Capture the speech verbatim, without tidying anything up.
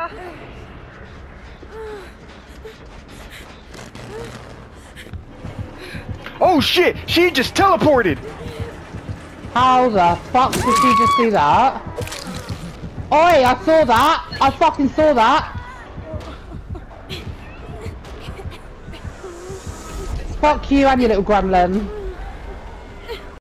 Oh shit! She just teleported! How the fuck did she just do that? Oi, I saw that! I fucking saw that! Fuck you and your little gremlin.